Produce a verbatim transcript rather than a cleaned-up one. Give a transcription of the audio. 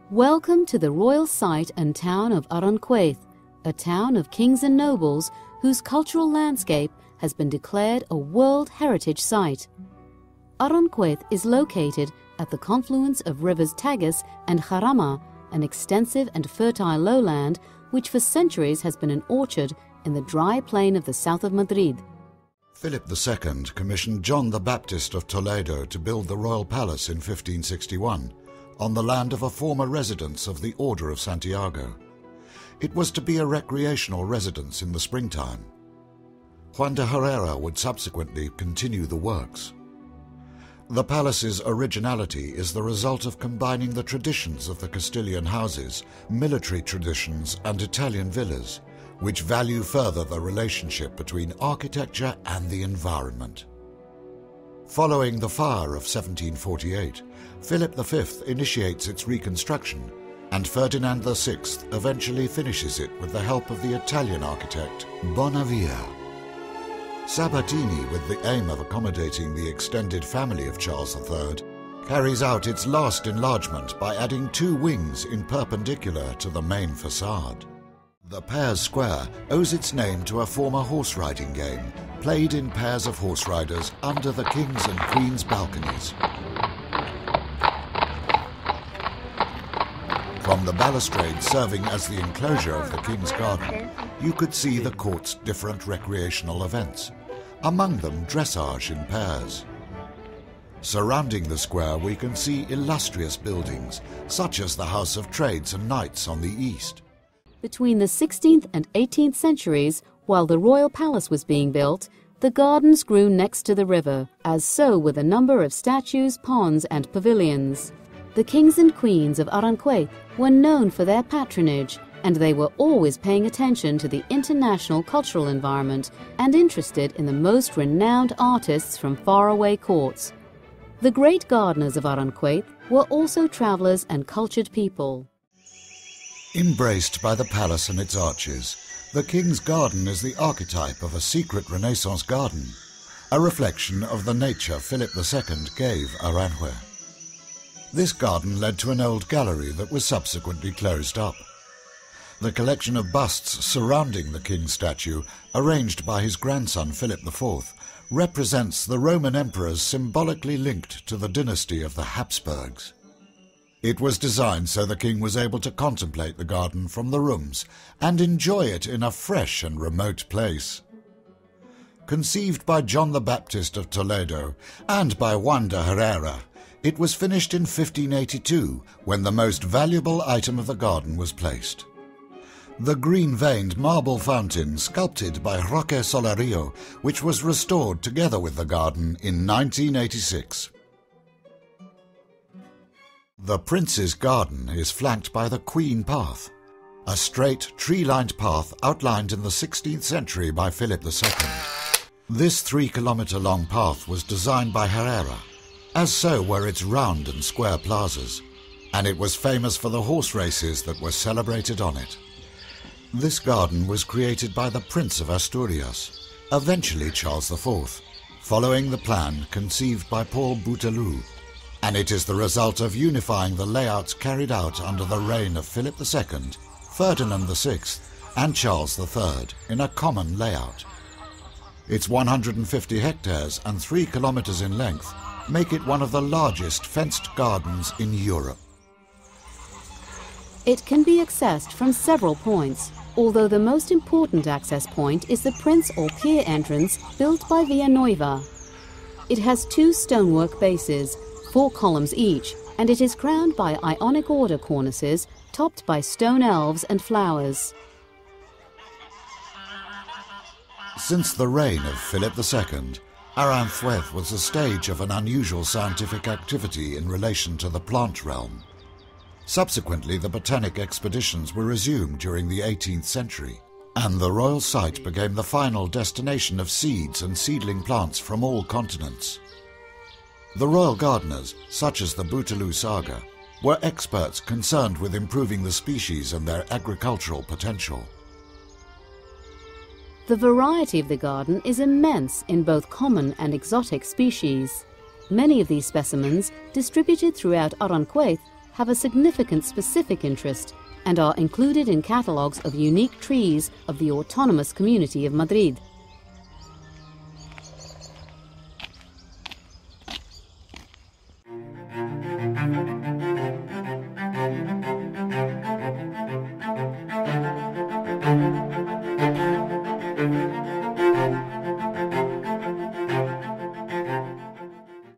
Welcome to the royal site and town of Aranjuez, a town of kings and nobles whose cultural landscape has been declared a World Heritage Site. Aranjuez is located at the confluence of rivers Tagus and Jarama, an extensive and fertile lowland which for centuries has been an orchard in the dry plain of the south of Madrid. Philip the Second commissioned John the Baptist of Toledo to build the royal palace in fifteen sixty-one, on the land of a former residence of the Order of Santiago. It was to be a recreational residence in the springtime. Juan de Herrera would subsequently continue the works. The palace's originality is the result of combining the traditions of the Castilian houses, military traditions, and Italian villas, which value further the relationship between architecture and the environment. Following the fire of seventeen forty-eight, Philip the Fifth initiates its reconstruction, and Ferdinand the Sixth eventually finishes it with the help of the Italian architect Bonavia. Sabatini, with the aim of accommodating the extended family of Charles the Third, carries out its last enlargement by adding two wings in perpendicular to the main facade. The Pears Square owes its name to a former horse riding game, played in pairs of horse riders under the King's and Queen's balconies. From the balustrade serving as the enclosure of the King's Garden, you could see the court's different recreational events, among them dressage in pairs. Surrounding the square we can see illustrious buildings, such as the House of Trades and Knights on the east. Between the sixteenth and eighteenth centuries, while the royal palace was being built, the gardens grew next to the river, as so were the number of statues, ponds and pavilions. The kings and queens of Aranjuez were known for their patronage, and they were always paying attention to the international cultural environment and interested in the most renowned artists from faraway courts. The great gardeners of Aranjuez were also travelers and cultured people. Embraced by the palace and its arches, the King's Garden is the archetype of a secret Renaissance garden, a reflection of the nature Philip the Second gave Aranjuez. This garden led to an old gallery that was subsequently closed up. The collection of busts surrounding the King's statue, arranged by his grandson Philip the Fourth, represents the Roman emperors symbolically linked to the dynasty of the Habsburgs. It was designed so the king was able to contemplate the garden from the rooms and enjoy it in a fresh and remote place. Conceived by John the Baptist of Toledo and by Juan de Herrera, it was finished in fifteen eighty-two, when the most valuable item of the garden was placed. The green-veined marble fountain sculpted by Roque Solario, which was restored together with the garden in nineteen eighty-six. The Prince's Garden is flanked by the Queen Path, a straight, tree-lined path outlined in the sixteenth century by Philip the Second. This three-kilometre-long path was designed by Herrera, as so were its round and square plazas, and it was famous for the horse races that were celebrated on it. This garden was created by the Prince of Asturias, eventually Charles the Fourth, following the plan conceived by Paul Bouteloup, and it is the result of unifying the layouts carried out under the reign of Philip the Second, Ferdinand the Sixth, and Charles the Third in a common layout. Its one hundred fifty hectares and three kilometres in length make it one of the largest fenced gardens in Europe. It can be accessed from several points, although the most important access point is the Prince or Pier entrance built by Villanueva. It has two stonework bases, four columns each, and it is crowned by Ionic order cornices topped by stone elves and flowers. Since the reign of Philip the Second, Aranjuez was the stage of an unusual scientific activity in relation to the plant realm. Subsequently, the botanic expeditions were resumed during the eighteenth century, and the royal site became the final destination of seeds and seedling plants from all continents. The royal gardeners, such as the Bouteloup saga, were experts concerned with improving the species and their agricultural potential. The variety of the garden is immense in both common and exotic species. Many of these specimens, distributed throughout Aranjuez, have a significant specific interest and are included in catalogues of unique trees of the autonomous community of Madrid.